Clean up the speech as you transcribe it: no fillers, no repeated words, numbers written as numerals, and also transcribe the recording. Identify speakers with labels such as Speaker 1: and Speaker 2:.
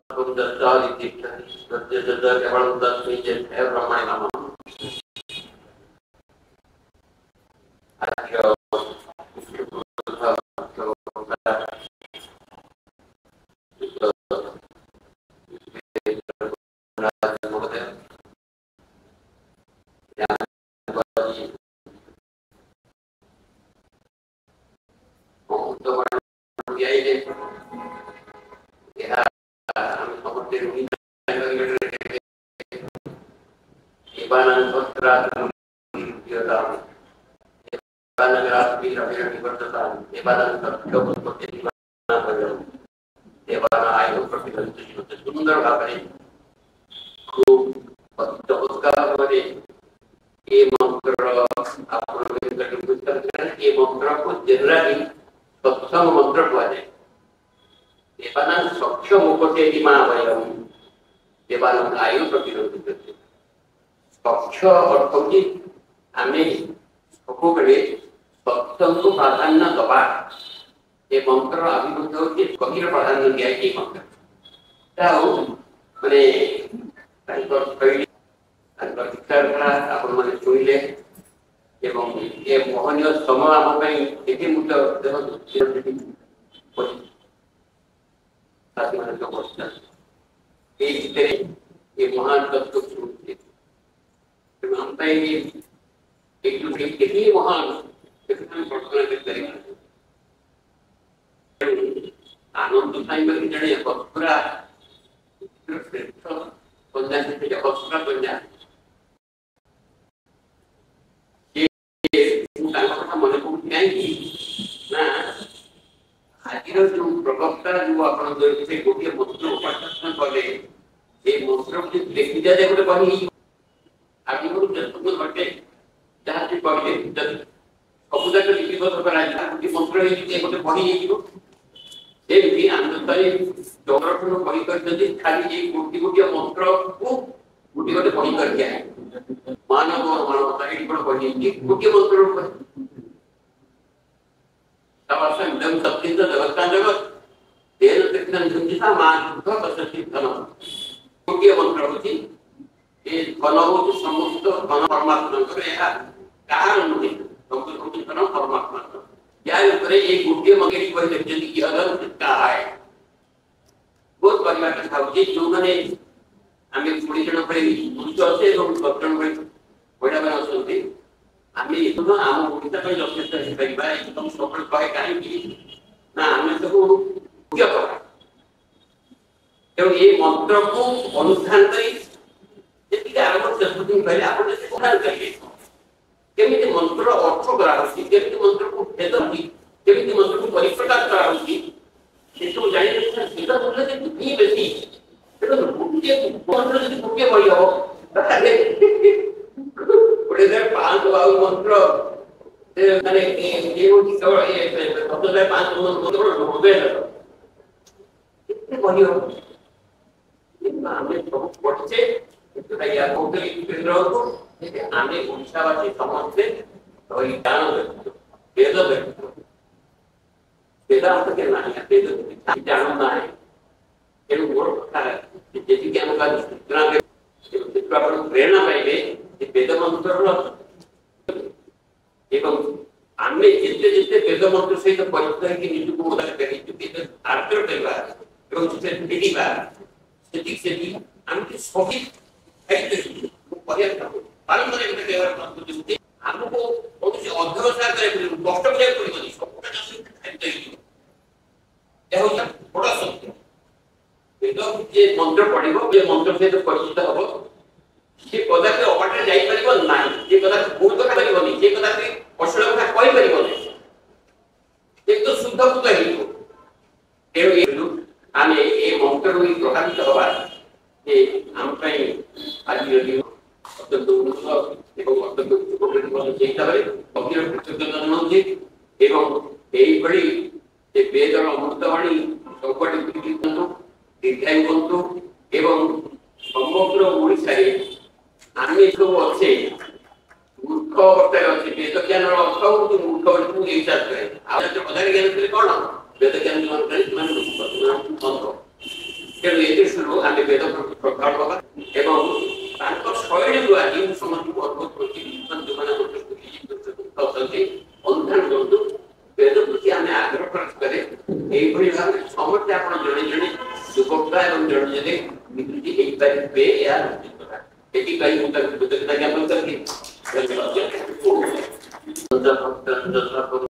Speaker 1: सुंदर भाव खूब चमत्कार ये मंत्र ये मंत्र को जनरली सत्संग मंत्र कहुए सक्षम उपते आयु प्रतिरोध सक्ष अर्थ कि आम सब सत्संग को प्राधान्य दबा ये मंत्र अभिवृद्ध होती गभीर प्राधान्य दिया मंत्र माने शुणिले ये मोहनीय समय आम ये महान तत्व शुणुते महान आनंद जड़े पूरा मन को आज जो प्रवक्ता जो गोटे मंत्र उपासना कले ये मंत्र देखी जाए गोटे बही आगे घटे जहाँ कहले सब जाक लिपिबद्ध करा गोटे मंत्र गोटे बही सेमती आनंद जगरठन बही कर खाली गोटे गोटे मंत्र को गोटे गोटे बही कर दिया मानव और मानवता ये बही गोटे मंत्र जगत्ता जगत तेन तीर्था मां धन गोटे मंत्र हूँ धन हूँ समस्त धन परमात्मा कहार नुहे धन परमात्मा यार गोटे मंगे कि है बहुत परिवार कथा होती जो मैंने आम 20 जन पुरुष अच्छे और 10 जन महिला मैंने अच्छे आम आम ओडिशा यथेष हो सब कहे कहीं ना आम सब पूजा करा तेणु ये मंत्र को अनुष्ठान कर आरंभ शेष दिन कहले आप करेंगे केमी मंत्र अर्थ कराई केमी मंत्र को भेद केमी मंत्र को परिप्रकाश कराई सब जाने बेसी गोटे मंत्र गोटे बड़ी हम गोटे 500 मंत्र माने केवल 500 मंत्र बड़ी हम आम सब पढ़े आम ओडावासी समस्ते ज्ञान वेद वेदांत के ना वेद जान ना है तेणु मोर कथा जी आम प्रेरणा पाइबे वेद मंत्र आम जिते जिते वेद मंत्र सहित परिचित होकर निजुक आर्द्र करवा आम सही आमको अध्यवसाय कष्ट बड़ा सत्य मंत्र पढ़ो मंत्र सहित परिचित हम सी कदापि अबाटे जापर ना सी कदापि भूल कथा कर कदापि अश्लील कथा कहीपर एकदम शुद्ध भूत तेणु आम ये मंत्र प्रभावित हवा आम आज अत्यंत उन्नत अत्यंत हिसाब से गभीर कृतज्ञता जनाऊे वेदर अमृतवाणी सबुआड़े दीर्घायु बंतु समग्र ओडिशा आम सब अच्छे मूर्ख अवस्था अच्छे वेद ज्ञान अर्थ हूँ मूर्ख हिसाब से ज्ञान कौन वेद ज्ञान ତେଣୁ ଏ ଦୃଷ୍ଟିରୁ ଆମେ ବେଦ ପ୍ରତି ପ୍ରଭାବ ହେବା ଏବଂ ତାଙ୍କ ଶୈଳୀରୁ ଆଜି ମୁଁ ସମସ୍ତଙ୍କୁ ଅନୁରୋଧ କରୁଛି ଯୋଉମାନେ ଅଛନ୍ତି ଅନୁଧ୍ୟାନ କରନ୍ତୁ ବେଦ ପ୍ରତି ଆମେ ଆଗ୍ରହ ପ୍ରକାଶ କରେ ଏଇଭଳି ଭାବରେ ସମସ୍ତେ ଆପଣ ଜଣେ ଜଣେ ଯୁବକ ଏବଂ ଜଣେ ଜଣେ ବିକୃତି ହେଇପାରିବେ ଏହା ନିଶ୍ଚିତ କଥା ଏଥିପାଇଁ ମୁଁ ତାକୁ କୃତଜ୍ଞତା ଜ୍ଞାପନ କରିବି।